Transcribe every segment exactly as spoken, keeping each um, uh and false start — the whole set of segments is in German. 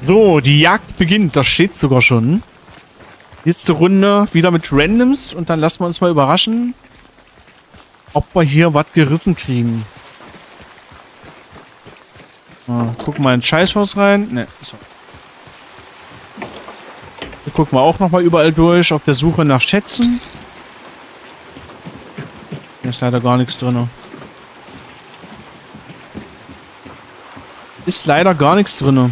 So, die Jagd beginnt. Das steht sogar schon. Nächste Runde wieder mit Randoms. Und dann lassen wir uns mal überraschen, ob wir hier was gerissen kriegen. Ah, gucken wir ins Scheißhaus rein. Ne, so. Hier gucken wir auch nochmal überall durch, auf der Suche nach Schätzen. Hier ist leider gar nichts drin. Ist leider gar nichts drin.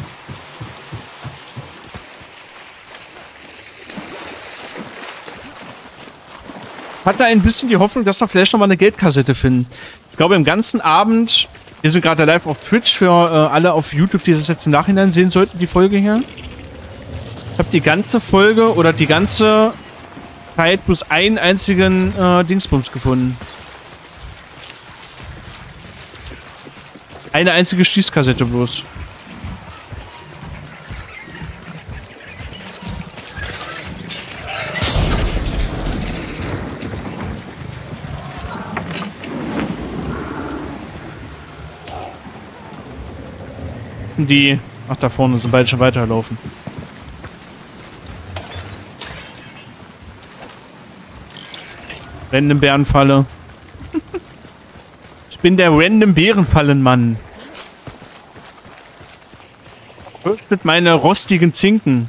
Hatte ein bisschen die Hoffnung, dass wir vielleicht nochmal eine Geldkassette finden. Ich glaube, im ganzen Abend, wir sind gerade live auf Twitch für äh, alle auf YouTube, die das jetzt im Nachhinein sehen sollten, die Folge hier. Ich habe die ganze Folge oder die ganze Zeit bloß einen einzigen äh, Dingsbums gefunden. Eine einzige Schießkassette bloß. Die... Ach, da vorne sind beide schon weiterlaufen. Random Bärenfalle. Ich bin der Random Bärenfallenmann. Mit meine rostigen Zinken.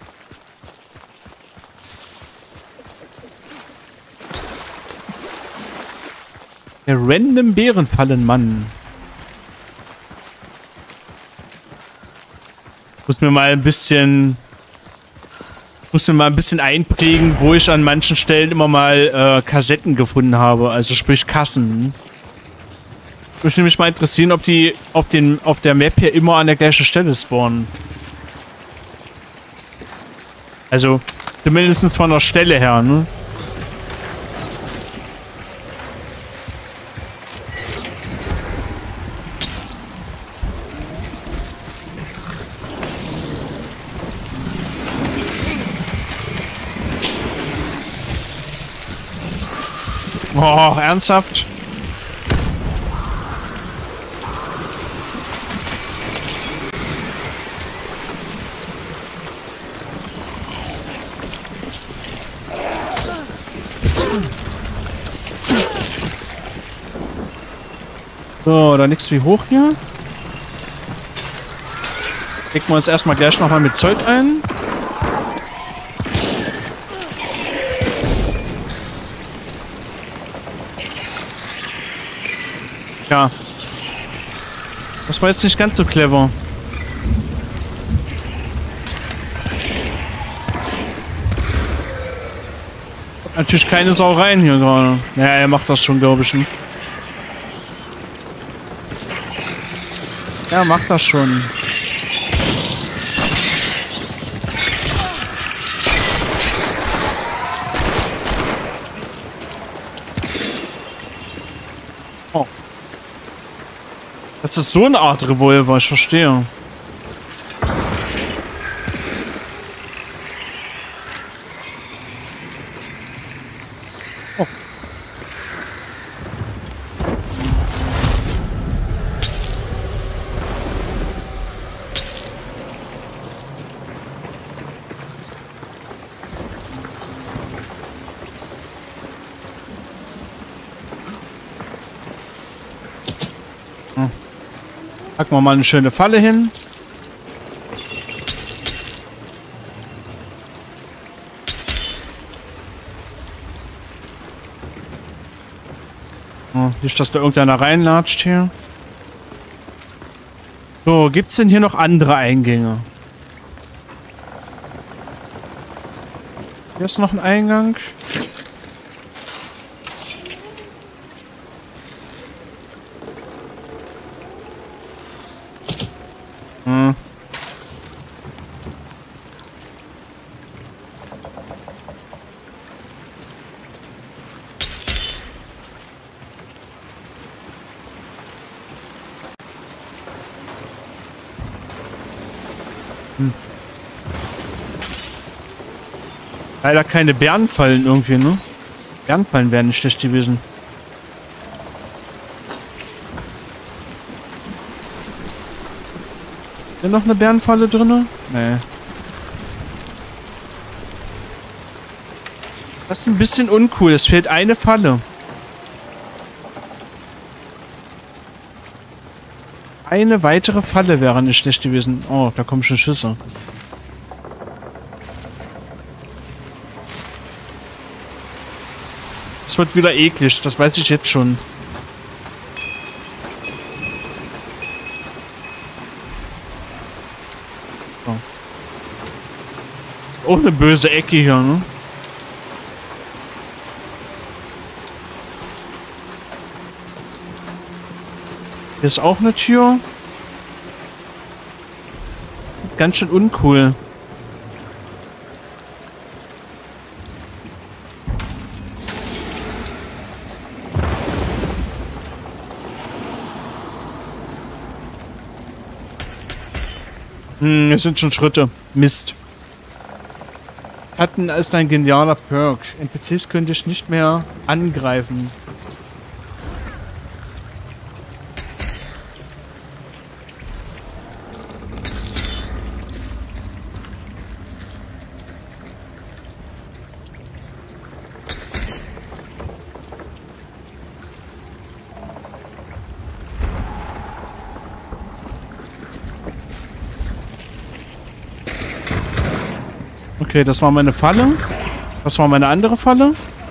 Der Random Bärenfallenmann. Muss mir mal ein bisschen... Muss mir mal ein bisschen einprägen, wo ich an manchen Stellen immer mal äh, Kassetten gefunden habe. Also sprich Kassen. Würde mich mal interessieren, ob die auf, den, auf der Map hier immer an der gleichen Stelle spawnen. Also, zumindest von der Stelle her, ne? Oh, ernsthaft? So, da nix wie hoch hier. Legen wir uns erstmal gleich nochmal mit Zeug ein. Ja. Das war jetzt nicht ganz so clever. Natürlich keine Sauereien hier gerade. Ja, er macht das schon, glaube ich. Ja, macht das schon. Oh. Das ist so eine Art Revolver, ich verstehe. Oh. Hm. Packen wir mal eine schöne Falle hin. Oh, nicht, dass da irgendeiner reinlatscht hier. So, gibt es denn hier noch andere Eingänge? Hier ist noch ein Eingang. Hm. Hm. Leider keine Bärenfallen irgendwie, ne? Bärenfallen wären nicht schlecht gewesen. Ist noch eine Bärenfalle drin? Nee. Das ist ein bisschen uncool. Es fehlt eine Falle. Eine weitere Falle wäre nicht schlecht gewesen. Oh, da kommen schon Schüsse. Es wird wieder eklig. Das weiß ich jetzt schon. So. Auch eine böse Ecke hier, ne? Hier ist auch eine Tür. Ganz schön uncool. Hm, es sind schon Schritte. Mist. Hatten ist ein genialer Perk. N P Cs könnte ich nicht mehr angreifen. Okay, das war meine Falle. Das war meine andere Falle.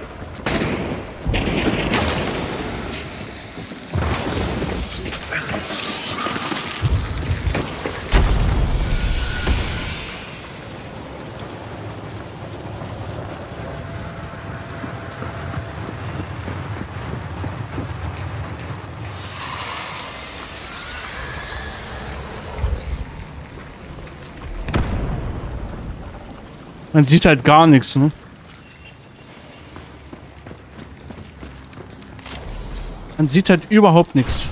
Man sieht halt gar nichts, ne? Man sieht halt überhaupt nichts.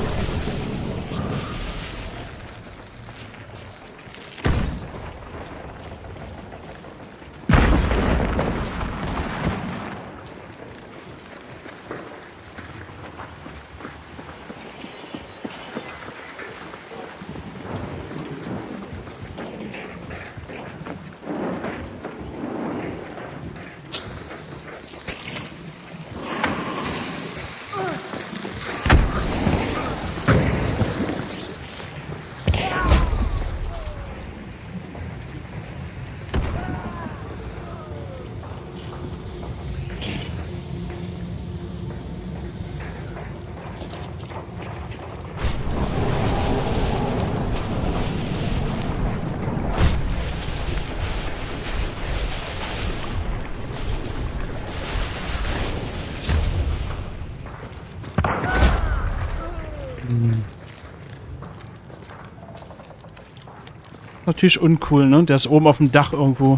Natürlich uncool, ne? Der ist oben auf dem Dach irgendwo.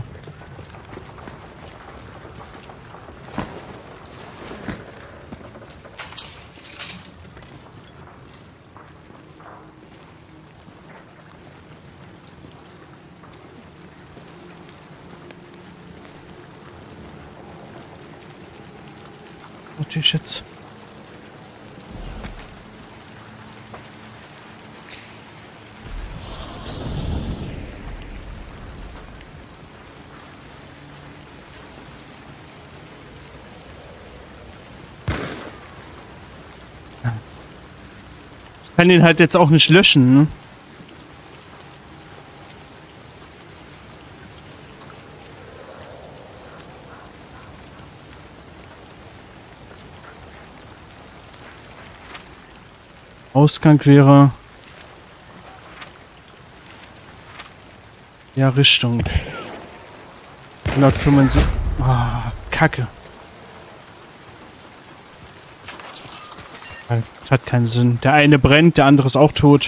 Natürlich jetzt. Ich kann ihn halt jetzt auch nicht löschen, ne? Ausgang wäre... Ja, Richtung. hundertfünfundsiebzig... Ah, Kacke. Das hat keinen Sinn. Der eine brennt, der andere ist auch tot.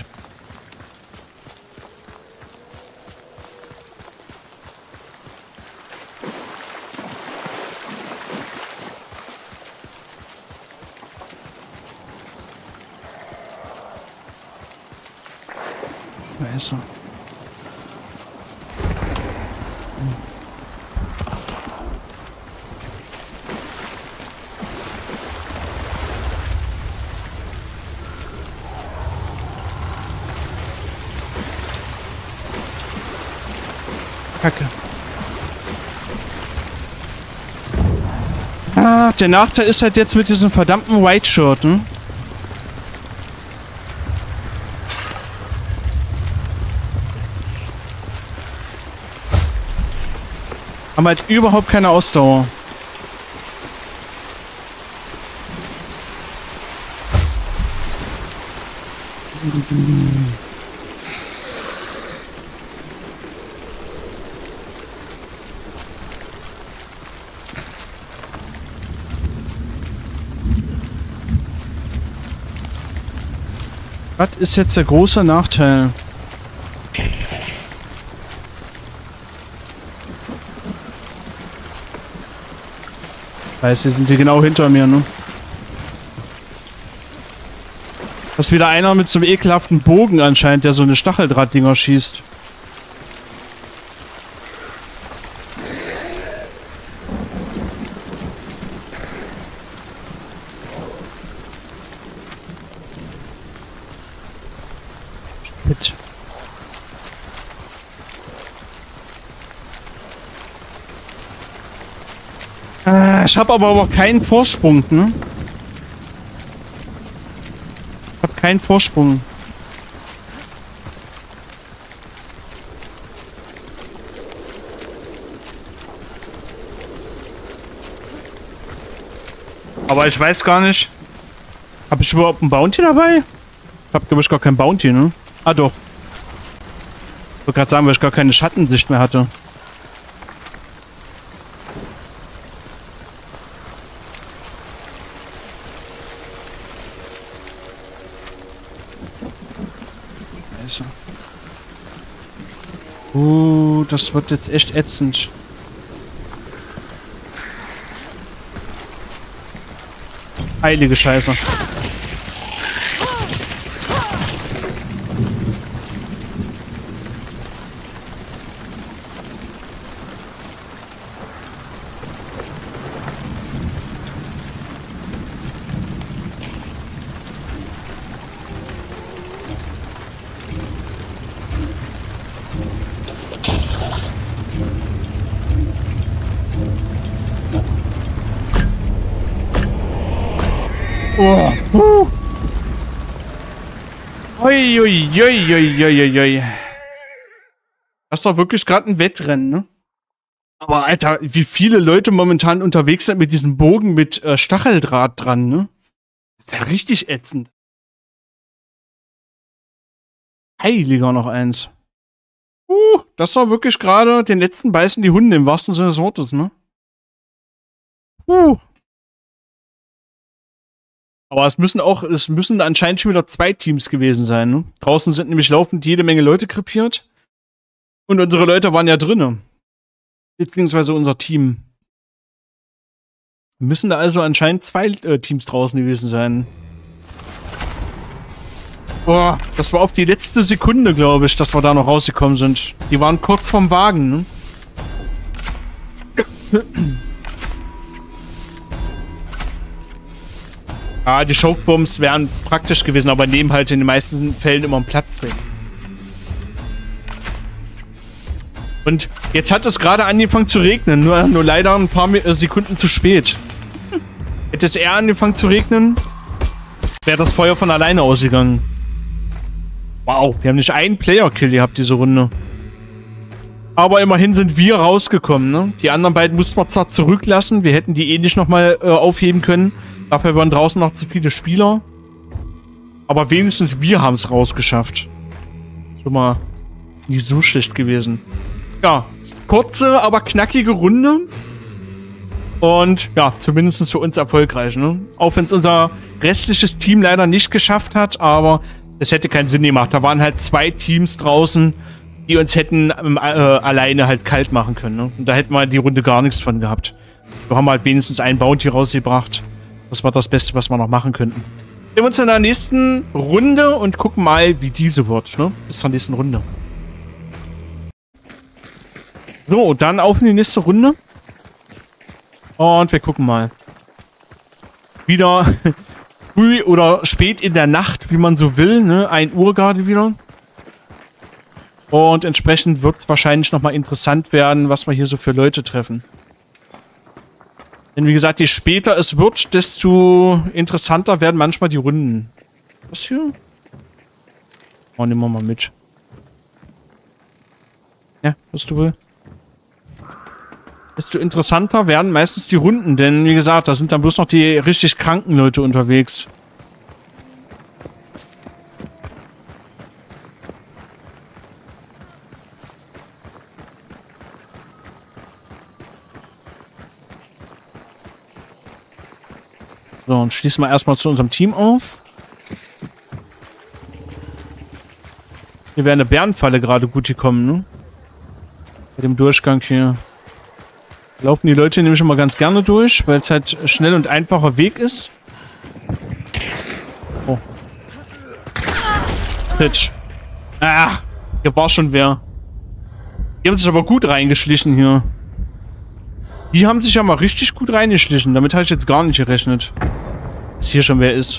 Da ist er. Kacke. Ah, der Nachteil ist halt jetzt mit diesem verdammten White Shirt, ne? Haben halt überhaupt keine Ausdauer. Was ist jetzt der große Nachteil? Heißt, hier sind die genau hinter mir, ne? Das ist wieder einer mit so einem ekelhaften Bogen anscheinend, der so eine Stacheldrahtdinger schießt. Shit. Äh, ich habe aber auch keinen Vorsprung, ne? Ich habe keinen Vorsprung. Aber ich weiß gar nicht. Habe ich überhaupt einen Bounty dabei? Ich habe, glaube ich, gar keinen Bounty, ne? Ah, doch. Ich wollte gerade sagen, weil ich gar keine Schattensicht mehr hatte. Scheiße. Uh, das wird jetzt echt ätzend. Heilige Scheiße. Oh. Uh. Ui, ui, ui, ui, ui, ui. Das ist doch wirklich gerade ein Wettrennen, ne? Aber Alter, wie viele Leute momentan unterwegs sind mit diesem Bogen mit äh, Stacheldraht dran, ne? Ist ja richtig ätzend. Heiliger noch eins. Uh, das war wirklich gerade den letzten beißen die Hunde im wahrsten Sinne des Wortes, ne? Uh. Aber es müssen auch, es müssen anscheinend schon wieder zwei Teams gewesen sein, ne? Draußen sind nämlich laufend jede Menge Leute krepiert. Und unsere Leute waren ja drinnen. Beziehungsweise unser Team. Müssen da also anscheinend zwei äh, Teams draußen gewesen sein. Boah, das war auf die letzte Sekunde, glaube ich, dass wir da noch rausgekommen sind. Die waren kurz vorm Wagen, ne? Ah, die Chokebombs wären praktisch gewesen, aber nehmen halt in den meisten Fällen immer einen Platz weg. Und jetzt hat es gerade angefangen zu regnen, nur, nur leider ein paar Sekunden zu spät. Hätte es eher angefangen zu regnen, wäre das Feuer von alleine ausgegangen. Wow, wir haben nicht einen Player-Kill gehabt diese Runde. Aber immerhin sind wir rausgekommen, ne? Die anderen beiden mussten wir zwar zurücklassen, wir hätten die eh nicht nochmal äh, aufheben können. Dafür waren draußen noch zu viele Spieler. Aber wenigstens wir haben es rausgeschafft. Schon mal nicht so schlecht gewesen. Ja, kurze, aber knackige Runde. Und ja, zumindest für uns erfolgreich, ne? Auch wenn es unser restliches Team leider nicht geschafft hat, aber es hätte keinen Sinn gemacht. Da waren halt zwei Teams draußen, die uns hätten ähm, äh, alleine halt kalt machen können, ne? Und da hätten wir die Runde gar nichts von gehabt. Wir haben halt wenigstens einen Bounty rausgebracht. Das war das Beste, was wir noch machen könnten. Sehen wir uns in der nächsten Runde und gucken mal, wie diese wird, ne? Bis zur nächsten Runde. So, dann auf in die nächste Runde. Und wir gucken mal. Wieder früh oder spät in der Nacht, wie man so will, ne? ein Uhr gerade wieder. Und entsprechend wird es wahrscheinlich nochmal interessant werden, was wir hier so für Leute treffen. Denn wie gesagt, je später es wird, desto interessanter werden manchmal die Runden. Was hier? Oh, nehmen wir mal mit. Ja, was du willst. Desto interessanter werden meistens die Runden, denn wie gesagt, da sind dann bloß noch die richtig kranken Leute unterwegs. So, und schließen wir erstmal zu unserem Team auf. Hier wäre eine Bärenfalle gerade gut gekommen, ne? Bei dem Durchgang hier. Laufen die Leute nämlich immer ganz gerne durch, weil es halt schnell und einfacher Weg ist. Oh. Pitch. Ah, hier war schon wer. Die haben sich aber gut reingeschlichen hier. Die haben sich ja mal richtig gut reingeschlichen. Damit habe ich jetzt gar nicht gerechnet. Dass hier schon wer ist.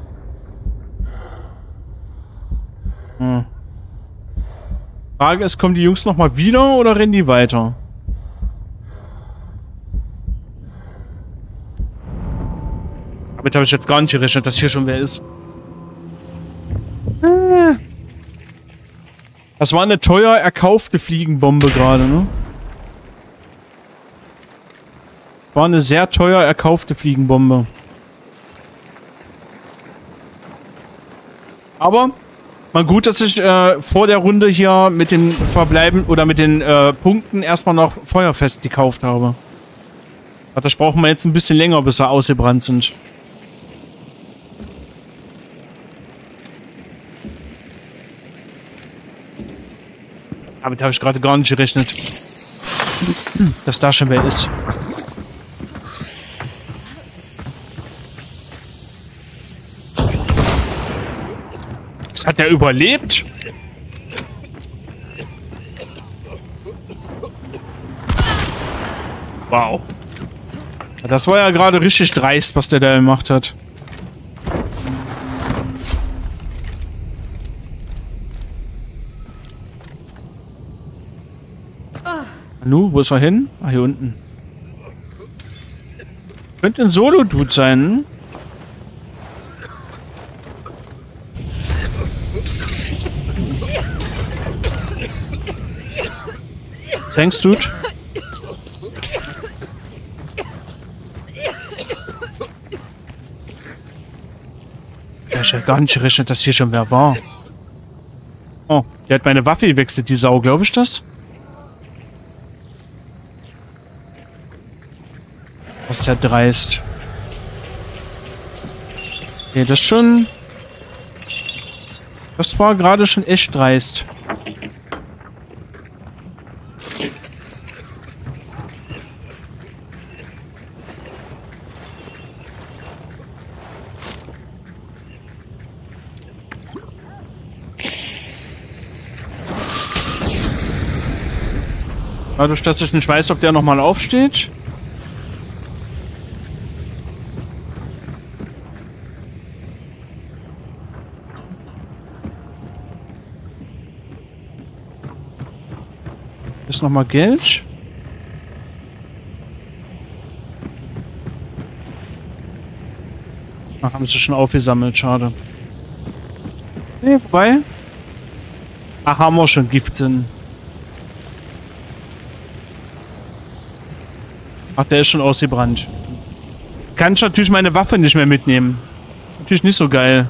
Hm. Frage ist, kommen die Jungs nochmal wieder oder rennen die weiter? Damit habe ich jetzt gar nicht gerechnet, dass hier schon wer ist. Das war eine teuer erkaufte Fliegenbombe gerade, ne? Das war eine sehr teuer erkaufte Fliegenbombe. Aber mal gut, dass ich äh, vor der Runde hier mit den Verbleiben oder mit den äh, Punkten erstmal noch feuerfest gekauft habe. Das brauchen wir jetzt ein bisschen länger, bis wir ausgebrannt sind. Damit habe ich gerade gar nicht gerechnet, dass da schon wer ist. Was hat der überlebt? Wow. Das war ja gerade richtig dreist, was der da gemacht hat. Nu, wo ist er hin? Ah, hier unten. Könnte ein Solo-Dude sein. Thanks, Dude. Ja, ich hab gar nicht gerechnet, dass hier schon wer war. Oh, der hat meine Waffe gewechselt, die Sau, glaube ich das? Was ist ja dreist. Okay, das schon... Das war gerade schon echt dreist. Dadurch, dass ich nicht weiß, ob der nochmal aufsteht. Ist nochmal Geld. Ach, haben sie schon aufgesammelt, schade. Nee, vorbei. Ach, haben wir schon Giftsinn. Ach, der ist schon ausgebrannt. Kann ich natürlich meine Waffe nicht mehr mitnehmen. Natürlich nicht so geil.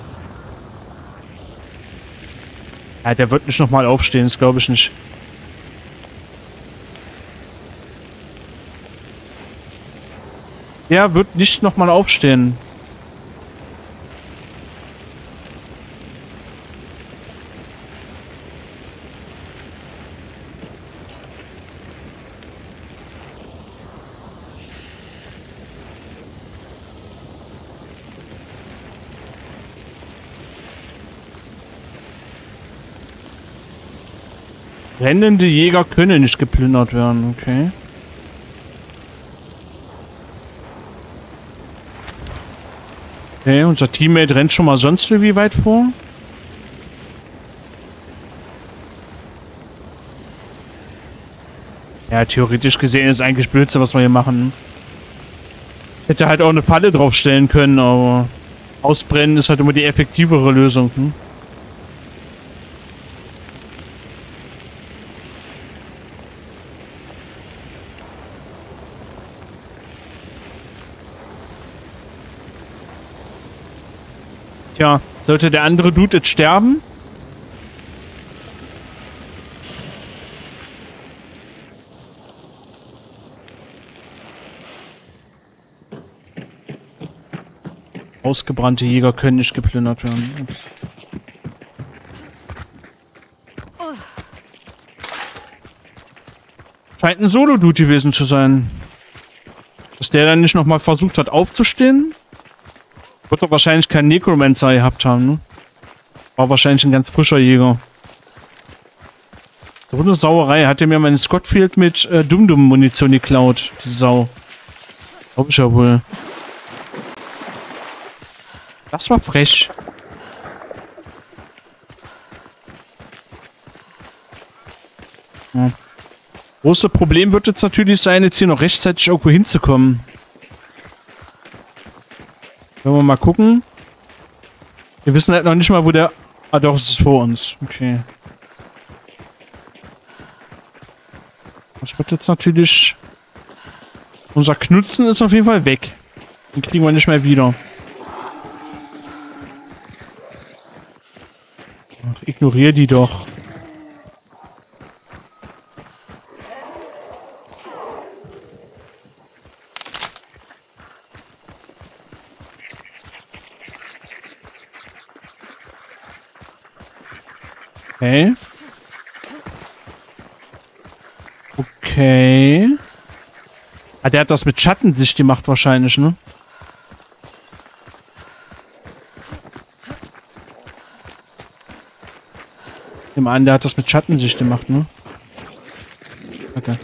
Ja, der wird nicht nochmal aufstehen, das glaube ich nicht. Der wird nicht nochmal aufstehen. Rennende Jäger können nicht geplündert werden, okay. Okay, unser Teammate rennt schon mal sonst wie weit vor. Ja, theoretisch gesehen ist eigentlich Blödsinn, was wir hier machen. Hätte halt auch eine Falle draufstellen können, aber ausbrennen ist halt immer die effektivere Lösung. Hm? Tja, sollte der andere Dude jetzt sterben? Ausgebrannte Jäger können nicht geplündert werden. Scheint ein Solo-Dude gewesen zu sein. Dass der dann nicht nochmal versucht hat aufzustehen? Wird doch wahrscheinlich keinen Necromancer gehabt haben, ne? War wahrscheinlich ein ganz frischer Jäger. So eine Sauerei. Hat er mir meinen Scottfield mit äh, Dum-Dum-Munition geklaut, die Sau. Glaub ich ja wohl. Das war frech. Ja. Großes Problem wird jetzt natürlich sein, jetzt hier noch rechtzeitig irgendwo hinzukommen. Wollen wir mal gucken. Wir wissen halt noch nicht mal, wo der... Ah doch, es ist vor uns. Okay. Das wird jetzt natürlich... Unser Knutzen ist auf jeden Fall weg. Den kriegen wir nicht mehr wieder. Ach, ignorier die doch. Okay. Okay. Ah, der hat das mit Schattensicht gemacht wahrscheinlich, ne? Ich nehme an, der hat das mit Schattensicht gemacht, ne? Okay.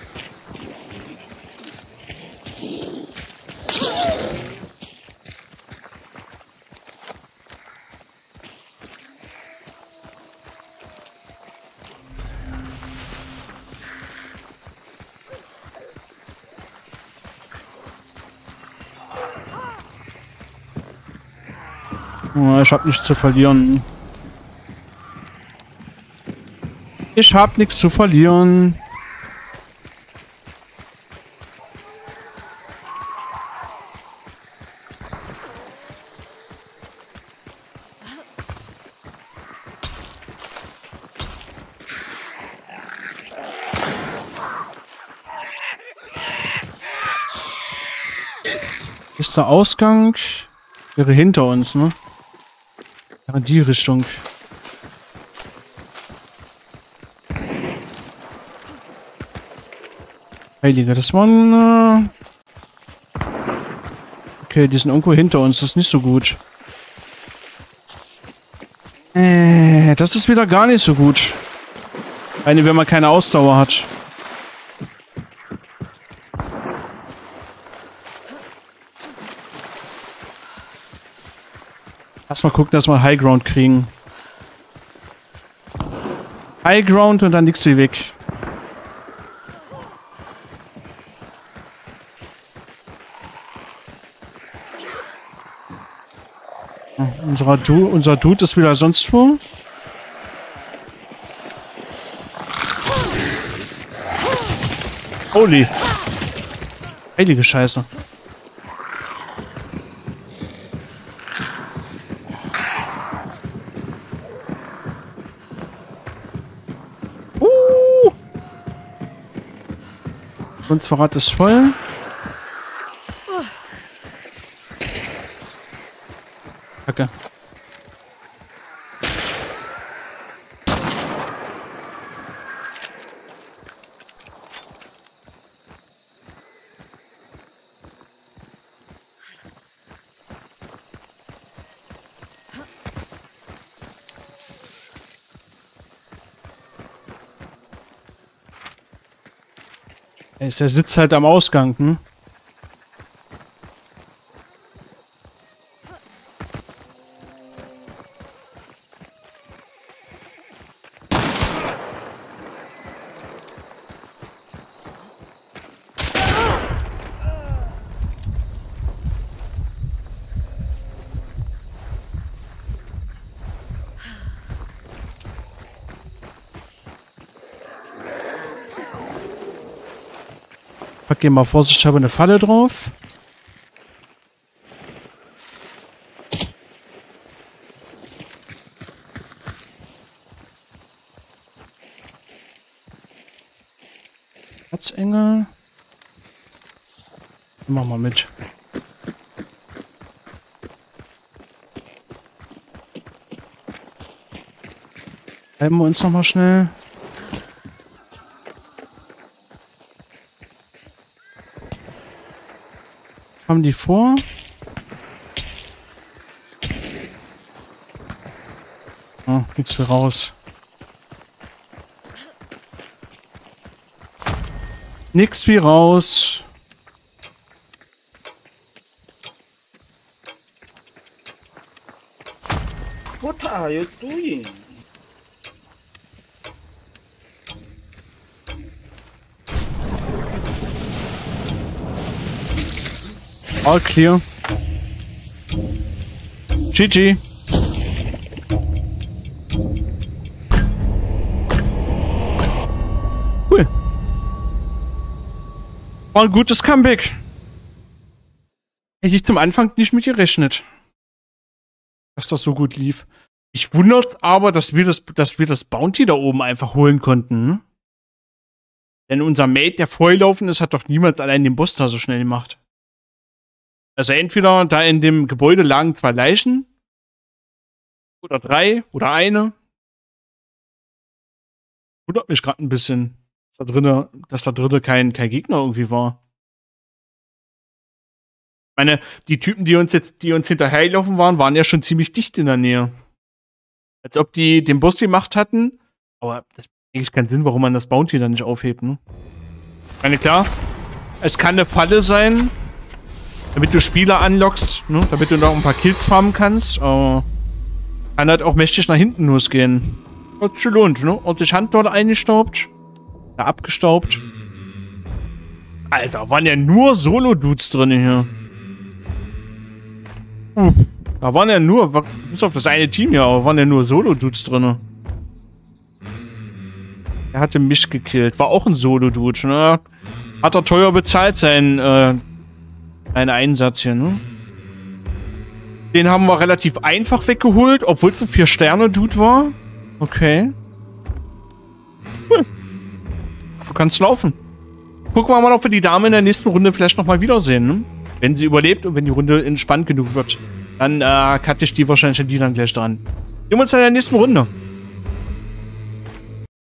Oh, ich hab nichts zu verlieren. Ich hab nichts zu verlieren. Ist der Ausgang? Wäre hinter uns, ne? Ja, in die Richtung. Heilige, das waren... Äh okay, die sind irgendwo hinter uns. Das ist nicht so gut. Äh, das ist wieder gar nicht so gut. Eine, wenn man keine Ausdauer hat. Lass mal gucken, dass wir High Ground kriegen. High Ground und dann nix wie weg. Unser Dude, unser Dude ist wieder sonst wo. Holy. Heilige Scheiße. Uh. Uns Verrat ist voll. Kacke. Er sitzt halt am Ausgang, hm? Pack hier mal vorsichtshalber eine Falle drauf. Erzengel. Mach mal mit. Bleiben wir uns noch mal schnell. Was haben die vor? Ah, nichts mehr raus. Nix wie raus. What are you doing? All clear. G G. Cool. War ein gutes Comeback. Hätte ich zum Anfang nicht mit gerechnet, dass das so gut lief. Ich wundert aber, dass wir das, dass wir das Bounty da oben einfach holen konnten. Hm? Denn unser Mate, der vorgelaufen ist, hat doch niemand allein den Boss da so schnell gemacht. Also entweder da in dem Gebäude lagen zwei Leichen. Oder drei. Oder eine. Wundert mich gerade ein bisschen, dass da drinne, dass da drinne kein, kein Gegner irgendwie war. Ich meine, die Typen, die uns jetzt, die uns hinterhergelaufen waren, waren ja schon ziemlich dicht in der Nähe. Als ob die den Boss gemacht hatten. Aber das macht eigentlich keinen Sinn, warum man das Bounty dann nicht aufhebt, ne? Ich meine, klar, es kann eine Falle sein, damit du Spieler anlockst, ne? Damit du noch ein paar Kills farmen kannst. Aber kann halt auch mächtig nach hinten losgehen. Hat sich gelohnt, ne? Ordentlich Handdorn eingestaubt. Da abgestaubt. Alter, waren ja nur Solo-Dudes drin hier. Uh, da waren ja nur, bis auf das eine Team hier, aber waren ja nur Solo-Dudes drin. Er hatte mich gekillt. War auch ein Solo-Dude, ne? Hat er teuer bezahlt, sein, äh, einen Einsatz hier, ne? Den haben wir relativ einfach weggeholt, obwohl es ein vier Sterne Dude war. Okay. Cool. Du kannst laufen. Gucken wir mal, ob wir die Dame in der nächsten Runde vielleicht nochmal wiedersehen, ne? Wenn sie überlebt und wenn die Runde entspannt genug wird, dann äh, cutte ich die wahrscheinlich die dann gleich dran. Sehen wir uns in der nächsten Runde.